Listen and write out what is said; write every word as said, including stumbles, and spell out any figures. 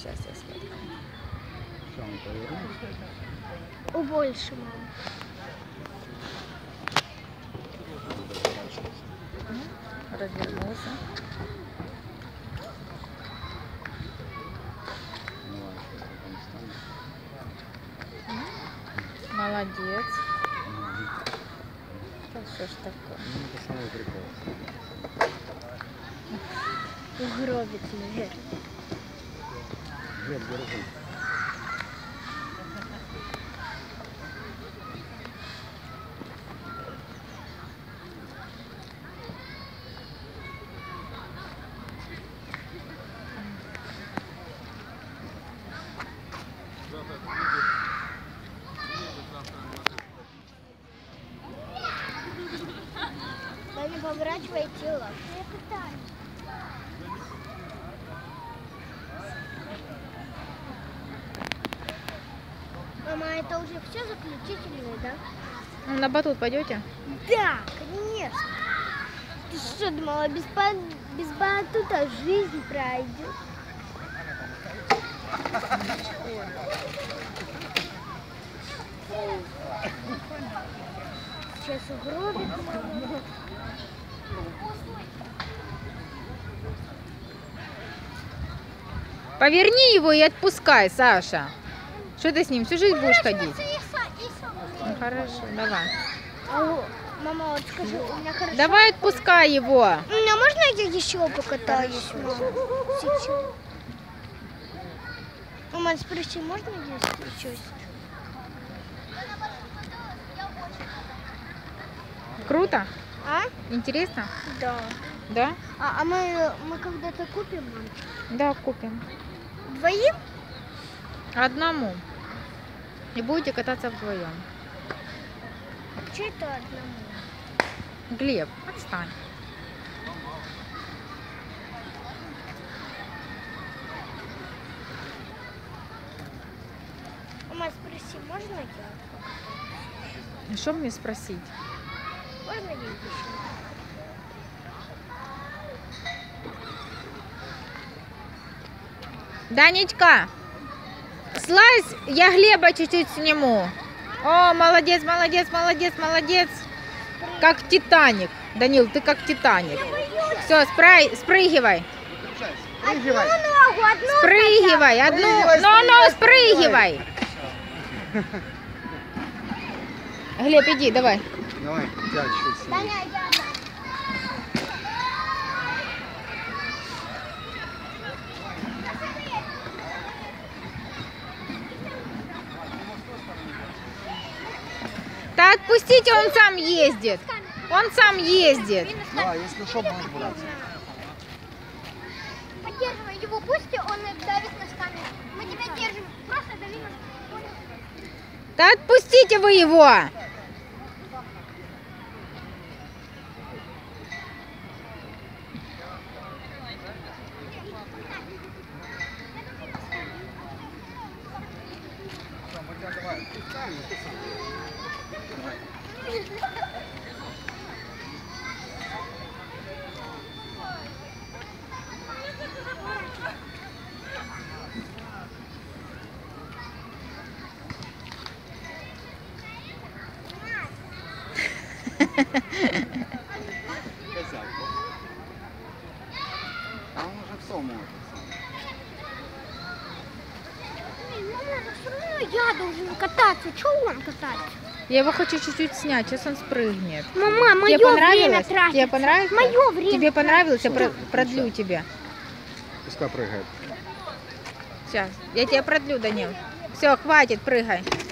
Сейчас я сфоткаю. У больше, мам. Развернулся. Молодец. Да что ж такое? Ну, это самый прикол. Угробит, наверное. Глеб, держи. Да не поворачивай тело. Мама, это уже все заключительное, да? На батут пойдете? Да, конечно. Ты что думала, без, ба... без батута жизнь пройдет? Сейчас угробит. Поверни его и отпускай, Саша. Что ты с ним всю жизнь будешь ходить? Ну, хорошо, давай. Алло, мама, вот скажи, у меня хорошо. Давай отпускай его. У меня можно я еще покатаюсь? Мама? Сейчас. Мама, спроси, можно я сейчас? Круто? А? Интересно? Да. Да? А, а мы, мы когда-то купим, мам? Да, купим. Двоим? Одному. И будете кататься вдвоем. Что это одному? Глеб, отстань. Мама, спроси, можно я? Что мне спросить? Можно я еще? Данечка, слазь, я Глеба чуть-чуть сниму. О, молодец, молодец, молодец, молодец. Как Титаник. Данил, ты как Титаник. Все, спрай, спрыгивай. Одну ногу, одну. Спрыгивай, одну. Ну-ну, спрыгивай. Глеб, иди, давай. Давай, тебя чуть сильнее. Даня, я. Да отпустите, он сам ездит. Он сам ездит. Да, если что, можешь брать. Поддерживай его, пусть он давит носками. Мы тебя держим, просто дави носками. Да отпустите вы его. А он уже все может. Все равно я должен кататься. Чего он катается? Я его хочу чуть-чуть снять, сейчас он спрыгнет. Мама, мое Тебе время понравилось? тратится. Тебе понравилось? Мое время. Тебе понравилось? Я про- Всё. продлю тебе. Пускай прыгает. Сейчас, я тебя продлю, Данил. Все, хватит, прыгай.